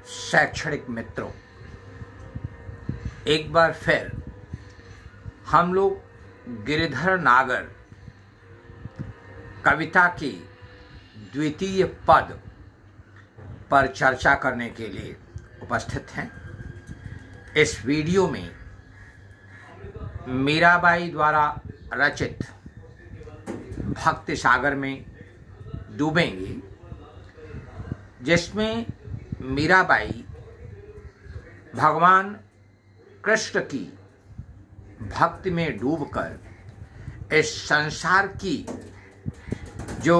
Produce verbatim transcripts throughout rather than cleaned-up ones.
शैक्षणिक मित्रों, एक बार फिर हम लोग गिरिधर नागर कविता की द्वितीय पद पर चर्चा करने के लिए उपस्थित हैं। इस वीडियो में मीराबाई द्वारा रचित भक्ति सागर में डूबेंगे, जिसमें मीराबाई भगवान कृष्ण की भक्ति में डूबकर इस संसार की जो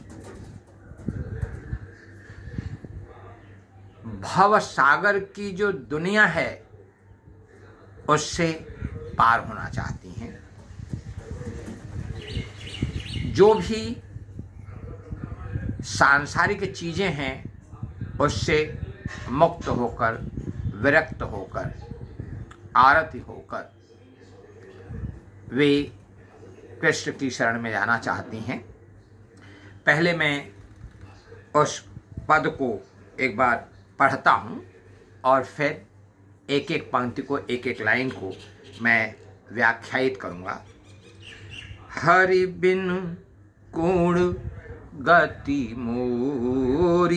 भव सागर की जो दुनिया है उससे पार होना चाहती हैं। जो भी सांसारिक चीजें हैं उससे मुक्त होकर, विरक्त होकर, आरती होकर वे कृष्ण की शरण में जाना चाहती हैं। पहले मैं उस पद को एक बार पढ़ता हूँ और फिर एक एक पंक्ति को, एक एक लाइन को मैं व्याख्यायित करूँगा। हरि बिन कोण गति मोरी,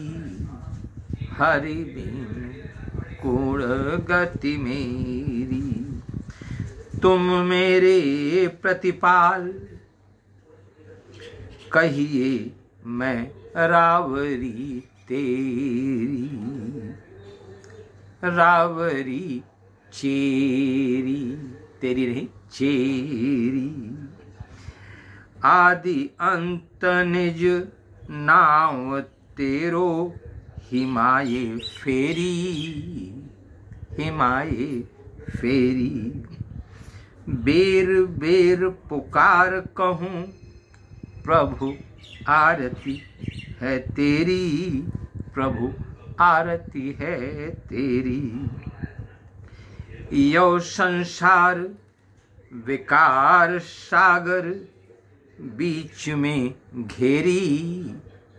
हरि बिन कोण गति मेरी, तुम मेरे प्रतिपाल, कहिए मैं रावरी तेरी, रावरी चेरी, तेरी नहीं चेरी, आदि अंत निज नाव तेरो, हिमाये फेरी, हिमाये फेरी, बेर बेर पुकार कहूँ प्रभु आरती है तेरी, प्रभु आरती है तेरी, यो संसार विकार सागर बीच में घेरी,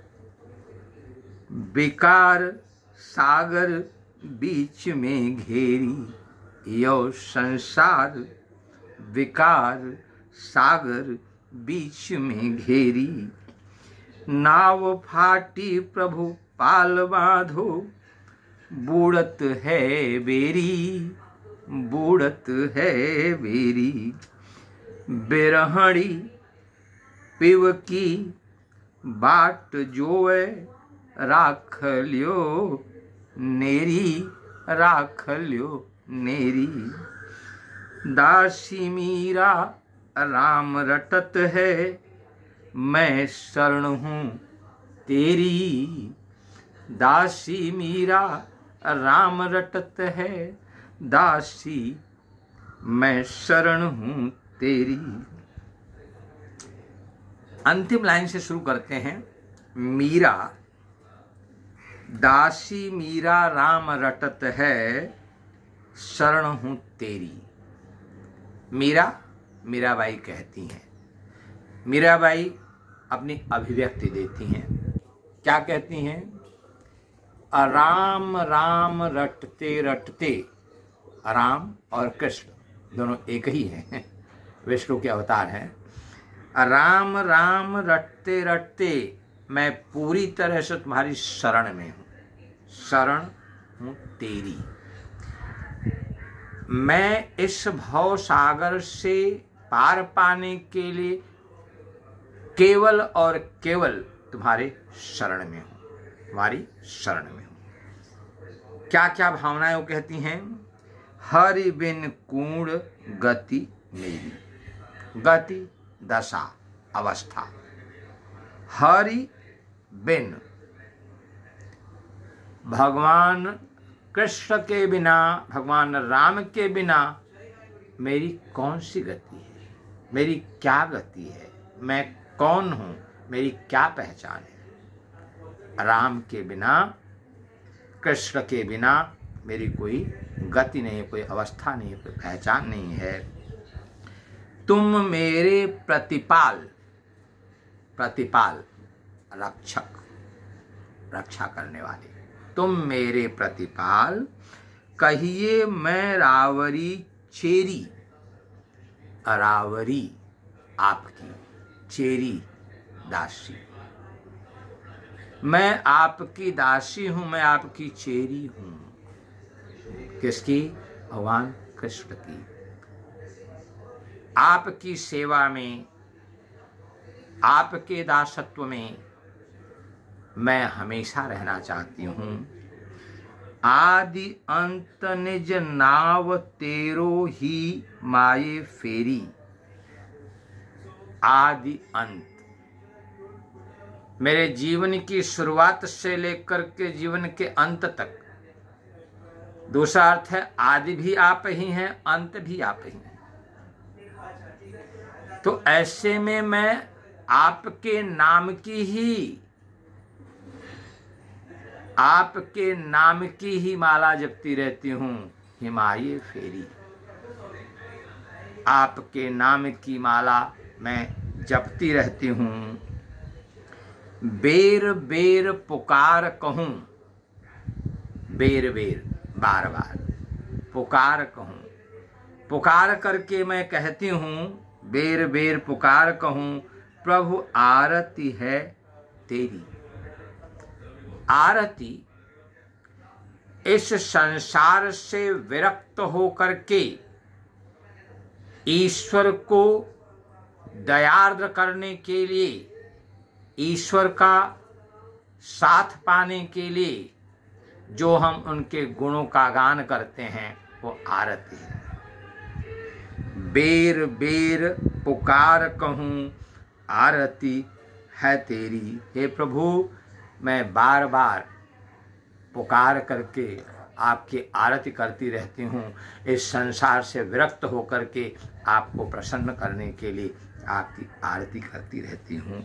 विकार सागर बीच में घेरी, यो संसार विकार सागर बीच में घेरी, नाव फाटी प्रभु पाल बांधो, बूढ़त है बेरी, बूढ़त है बेरी, बिरहणी पिव की बाट जोए, राख लियो नेरी, राख लियो नेरी, दासी मीरा राम रटत है, मैं शरण हूँ तेरी, दासी मीरा राम रटत है, दासी मैं शरण हूँ तेरी। अंतिम लाइन से शुरू करते हैं। मीरा, दासी मीरा राम रटत है, शरण हूँ तेरी। मीरा मीराबाई कहती हैं, मीराबाई अपनी अभिव्यक्ति देती हैं। क्या कहती हैं? राम राम रटते रटते, राम और कृष्ण दोनों एक ही हैं, विष्णु के अवतार हैं। राम राम रटते रटते मैं पूरी तरह से तुम्हारी शरण में हूँ, शरण हूँ तेरी। मैं इस भव सागर से पार पाने के लिए केवल और केवल तुम्हारे शरण में हूँ, तुम्हारी शरण में हूँ। क्या क्या भावनाएं वो कहती हैं? हरि बिन कूण गति मेरी, गति दशा अवस्था, हरि बिन भगवान कृष्ण के बिना, भगवान राम के बिना मेरी कौन सी गति है, मेरी क्या गति है, मैं कौन हूँ, मेरी क्या पहचान है। राम के बिना, कृष्ण के बिना मेरी कोई गति नहीं है, कोई अवस्था नहीं है, कोई पहचान नहीं है। तुम मेरे प्रतिपाल, प्रतिपाल रक्षक, रक्षा करने वाले, तुम मेरे प्रतिपाल, कहिए मैं रावरी चेरी। रावरी आपकी, चेरी दासी। मैं आपकी दासी हूं, मैं आपकी चेरी हूं। किसकी? भगवान कृष्ण की। आपकी सेवा में, आपके दासत्व में मैं हमेशा रहना चाहती हूं। आदि अंत निज नाव तेरो ही माये फेरी। आदि अंत, मेरे जीवन की शुरुआत से लेकर के जीवन के अंत तक। दूसरा अर्थ है आदि भी आप ही हैं, अंत भी आप ही हैं। तो ऐसे में मैं आपके नाम की ही, आपके नाम की ही माला जपती रहती हूं, हिमाये फेरी। आपके नाम की माला मैं जपती रहती हूं। बेर बेर पुकार कहूं, बेर बेर बार बार पुकार कहूं, पुकार करके मैं कहती हूं, बेर बेर पुकार कहूं, प्रभु आरती है तेरी। आरती इस संसार से विरक्त होकर के ईश्वर को दयार्द्र करने के लिए, ईश्वर का साथ पाने के लिए जो हम उनके गुणों का गान करते हैं वो आरती है। बेर बेर पुकार कहूं, आरती है तेरी। हे प्रभु, मैं बार बार पुकार करके आपकी आरती करती रहती हूँ। इस संसार से विरक्त होकर के आपको प्रसन्न करने के लिए आपकी आरती करती रहती हूँ।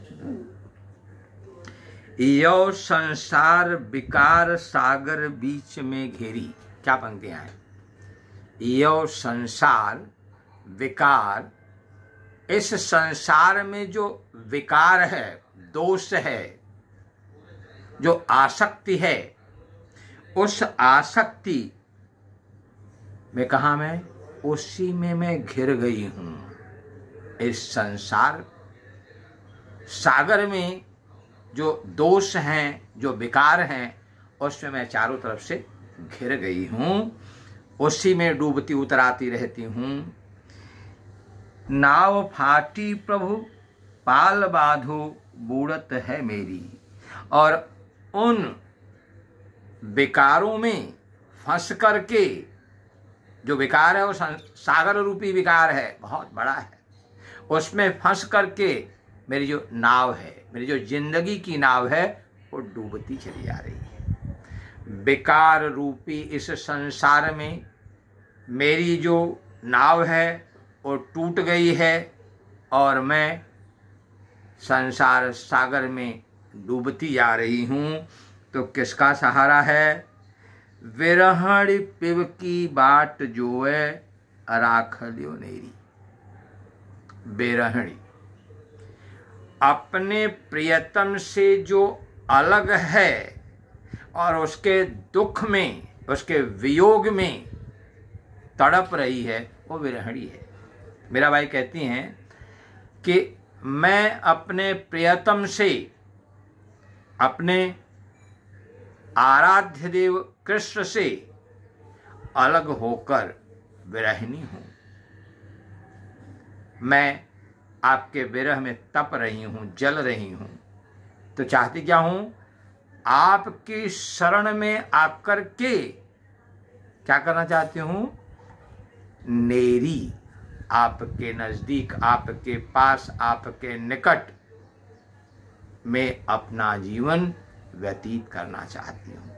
यो संसार विकार सागर बीच में घेरी। क्या पंक्तियां हैं? यो संसार विकार, इस संसार में जो विकार है, दोष है, जो आसक्ति है, उस आसक्ति में कहा मैं, उसी में मैं घिर गई हूं। इस संसार सागर में जो दोष हैं, जो विकार हैं, उसमें मैं चारों तरफ से घिर गई हूं, उसी में डूबती उतराती रहती हूं। नाव फाटी प्रभु पाल बाधो बूढ़त है मेरी। और उन विकारों में फंस करके, जो विकार है वो सागर रूपी विकार है, बहुत बड़ा है, उसमें फंस करके मेरी जो नाव है, मेरी जो जिंदगी की नाव है, वो डूबती चली जा रही है। विकार रूपी इस संसार में मेरी जो नाव है वो टूट गई है और मैं संसार सागर में डूबती जा रही हूँ। तो किसका सहारा है? विरहण पिब की बाट जोए राखलियो नेरी। बेरहणी, अपने प्रियतम से जो अलग है और उसके दुख में, उसके वियोग में तड़प रही है, वो विरहणी है। मेरा भाई कहती हैं कि मैं अपने प्रियतम से, अपने आराध्य देव कृष्ण से अलग होकर विरहिणी हूं। मैं आपके विरह में तप रही हूं, जल रही हूं। तो चाहती क्या हूं? आपकी शरण में आकर के क्या करना चाहती हूं? नेरी, आपके नजदीक, आपके पास, आपके निकट में अपना जीवन व्यतीत करना चाहती हूं।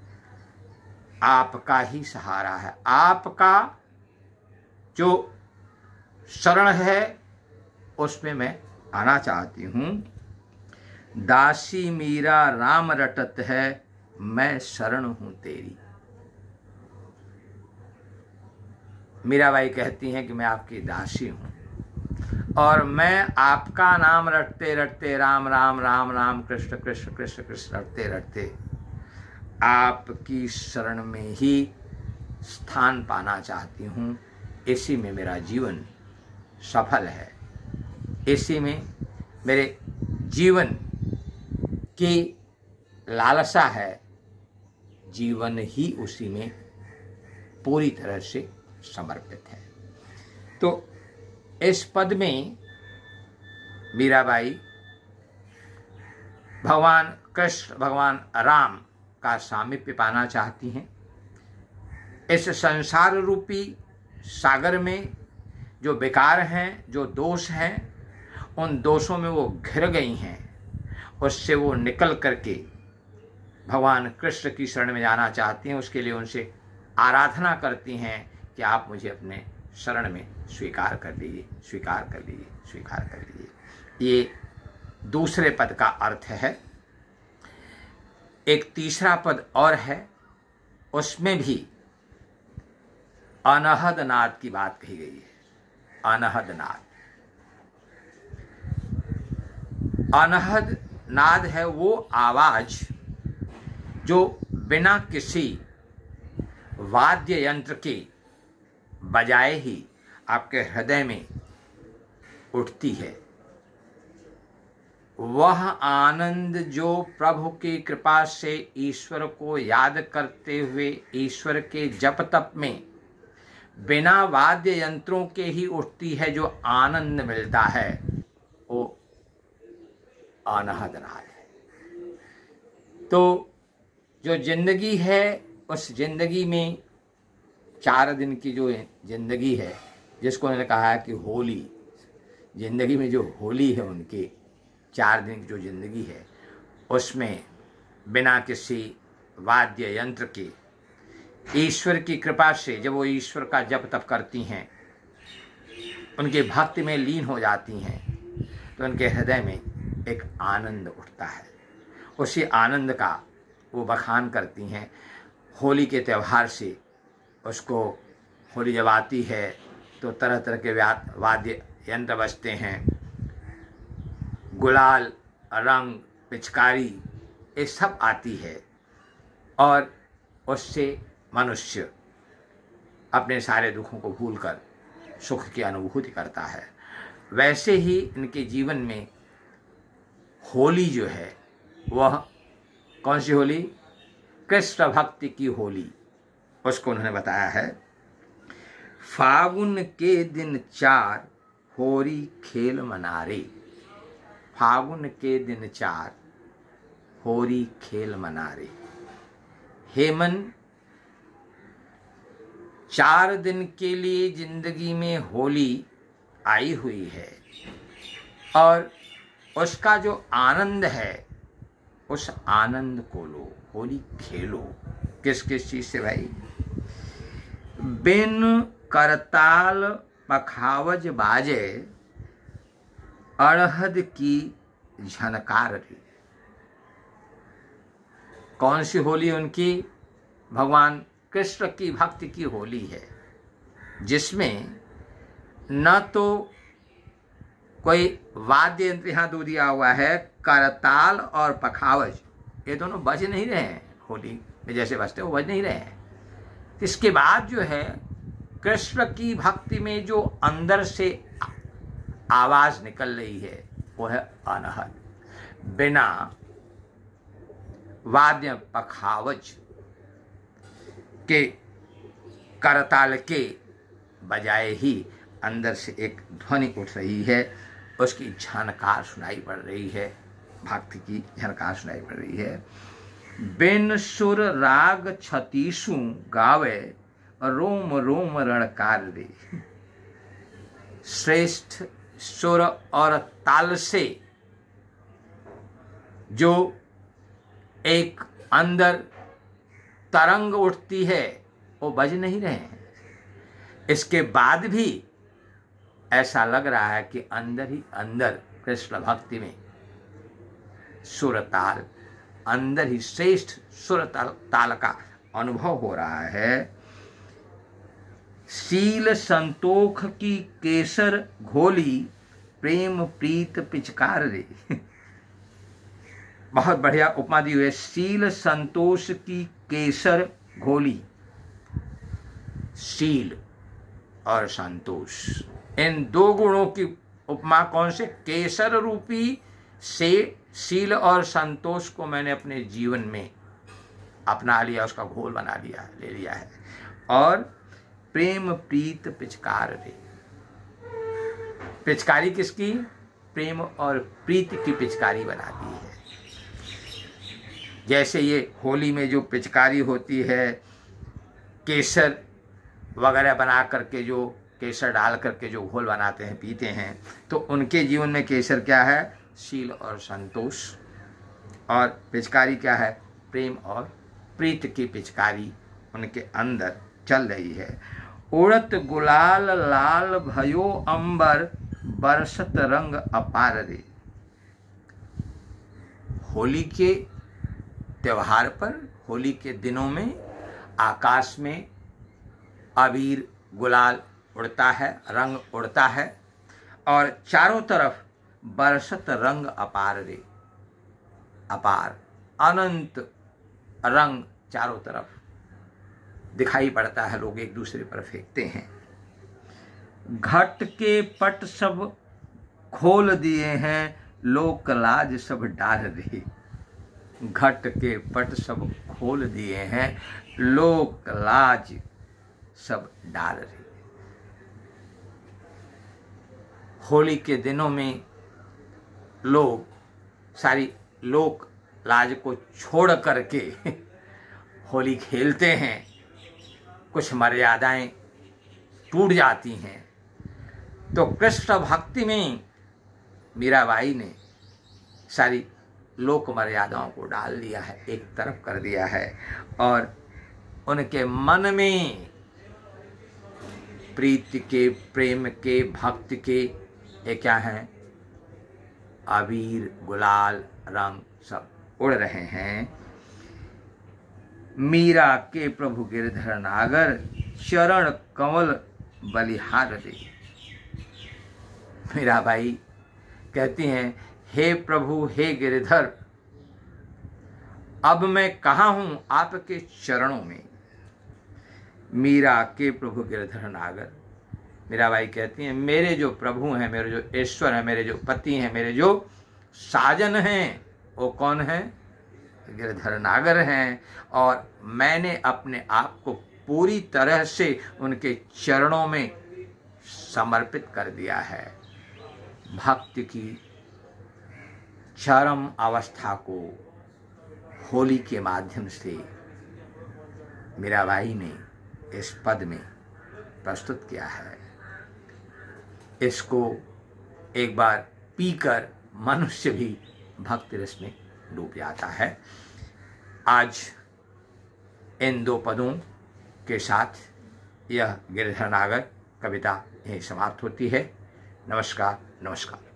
आपका ही सहारा है, आपका जो शरण है उसमें मैं आना चाहती हूं। दासी मीरा राम रटत है, मैं शरण हूं तेरी। मीराबाई कहती हैं कि मैं आपकी दासी हूं और मैं आपका नाम रटते रटते, राम राम राम राम, कृष्ण कृष्ण कृष्ण कृष्ण रटते रटते आपकी शरण में ही स्थान पाना चाहती हूँ। इसी में मेरा जीवन सफल है, इसी में मेरे जीवन की लालसा है, जीवन ही उसी में पूरी तरह से समर्पित है। तो इस पद में मीराबाई भगवान कृष्ण, भगवान राम का सामीप्य पाना चाहती हैं। इस संसार रूपी सागर में जो विकार हैं, जो दोष हैं, उन दोषों में वो घिर गई हैं। उससे वो निकल करके भगवान कृष्ण की शरण में जाना चाहती हैं। उसके लिए उनसे आराधना करती हैं कि आप मुझे अपने शरण में स्वीकार कर लीजिए, स्वीकार कर लीजिए, स्वीकार कर लीजिए। ये दूसरे पद का अर्थ है। एक तीसरा पद और है, उसमें भी अनहद नाद की बात कही गई है। अनहद नाद, अनहद नाद है वो आवाज जो बिना किसी वाद्य यंत्र के बजाए ही आपके हृदय में उठती है। वह आनंद जो प्रभु की कृपा से ईश्वर को याद करते हुए ईश्वर के जप तप में बिना वाद्य यंत्रों के ही उठती है, जो आनंद मिलता है, वो अनहद नाद है। तो जो जिंदगी है, उस जिंदगी में चार दिन की जो जिंदगी है, जिसको उन्होंने कहा है कि होली, जिंदगी में जो होली है उनकी चार दिन की जो जिंदगी है, उसमें बिना किसी वाद्य यंत्र के ईश्वर की कृपा से जब वो ईश्वर का जप तप करती हैं, उनके भक्ति में लीन हो जाती हैं, तो उनके हृदय में एक आनंद उठता है। उसी आनंद का वो बखान करती हैं। होली के त्यौहार से उसको, होली जब आती है तो तरह तरह के वाद्य यंत्र बजते हैं, गुलाल, रंग, पिचकारी, ये सब आती है और उससे मनुष्य अपने सारे दुखों को भूलकर सुख की अनुभूति करता है। वैसे ही इनके जीवन में होली जो है, वह कौन सी होली? कृष्ण भक्ति की होली। उसको उन्होंने बताया है, फागुन के दिन चार होरी खेल मनारे। फागुन के दिन चार होरी खेल मनारे। हे मन, चार दिन के लिए जिंदगी में होली आई हुई है और उसका जो आनंद है, उस आनंद को लो, होली खेलो। किस किस चीज से भाई? बिन करताल पखावज बाजे अड़हद की झनकार रे। कौन सी होली उनकी? भगवान कृष्ण की भक्ति की होली है, जिसमें न तो कोई वाद्य यंत्र यहाँ दो दिया हुआ है, करताल और पखावज, ये दोनों बज नहीं रहे हैं। होली में जैसे बजते वो बज नहीं रहे हैं। इसके बाद जो है, कृष्ण की भक्ति में जो अंदर से आवाज निकल रही है, वो है अनहद। बिना वाद्य पखावज के, करताल के बजाय ही अंदर से एक ध्वनि उठ रही है, उसकी झनकार सुनाई पड़ रही है, भक्ति की झनकार सुनाई पड़ रही है। बिन सुर राग छतीसु गावे रोम रोम रणकार रे। श्रेष्ठ सुर और ताल से जो एक अंदर तरंग उठती है, वो बज नहीं रहे हैं। इसके बाद भी ऐसा लग रहा है कि अंदर ही अंदर कृष्ण भक्ति में सुरताल, अंदर ही श्रेष्ठ सुरताल ताल का अनुभव हो रहा है। शील संतोख की केसर घोली प्रेम प्रीत पिचकार रे। बहुत बढ़िया उपमा दी हुई है, शील संतोष की केसर घोली। शील और संतोष, इन दो गुणों की उपमा कौन से? केसर रूपी से शील और संतोष को मैंने अपने जीवन में अपना लिया, उसका घोल बना लिया, ले लिया है। और प्रेम प्रीत पिचकार रे, पिचकारी किसकी? प्रेम और प्रीति की पिचकारी बना दी है। जैसे ये होली में जो पिचकारी होती है, केसर वगैरह बना करके, जो केसर डाल करके जो घोल बनाते हैं, पीते हैं, तो उनके जीवन में केसर क्या है? शील और संतोष। और पिचकारी क्या है? प्रेम और प्रीत की पिचकारी उनके अंदर चल रही है। उड़त गुलाल लाल भयो अंबर, बरसत रंग अपार रे। होली के त्योहार पर, होली के दिनों में आकाश में अबीर गुलाल उड़ता है, रंग उड़ता है, और चारों तरफ बरसत रंग अपार रे। अपार, अनंत रंग चारों तरफ दिखाई पड़ता है, लोग एक दूसरे पर फेंकते हैं। घट के पट सब खोल दिए हैं, लोक लाज सब डाल रे। घट के पट सब खोल दिए हैं, लोक लाज सब डाल रहे। होली के दिनों में लोग सारी लोक लाज को छोड़ करके होली खेलते हैं। कुछ मर्यादाएं टूट जाती हैं। तो कृष्ण भक्ति में मीराबाई ने सारी लोक मर्यादाओं को डाल दिया है, एक तरफ कर दिया है, और उनके मन में प्रीति के, प्रेम के, भक्ति के ये क्या हैं? अबीर गुलाल रंग सब उड़ रहे हैं। मीरा के प्रभु गिरधर नागर, चरण कमल बलिहार रे। मीराबाई कहती हैं, हे प्रभु, हे गिरधर, अब मैं कहाँ हूं? आपके चरणों में। मीरा के प्रभु गिरधर नागर, मीराबाई कहती हैं, मेरे जो प्रभु हैं, मेरे जो ईश्वर हैं, मेरे जो पति हैं, मेरे जो साजन हैं, वो कौन है? गिरधर नागर हैं। और मैंने अपने आप को पूरी तरह से उनके चरणों में समर्पित कर दिया है। भक्ति की चरम अवस्था को होली के माध्यम से मीराबाई ने इस पद में प्रस्तुत किया है। इसको एक बार पीकर मनुष्य भी भक्ति रस में डूब जाता है। आज इन दो पदों के साथ यह गिरधर नागर कविता यहीं समाप्त होती है। नमस्कार, नमस्कार।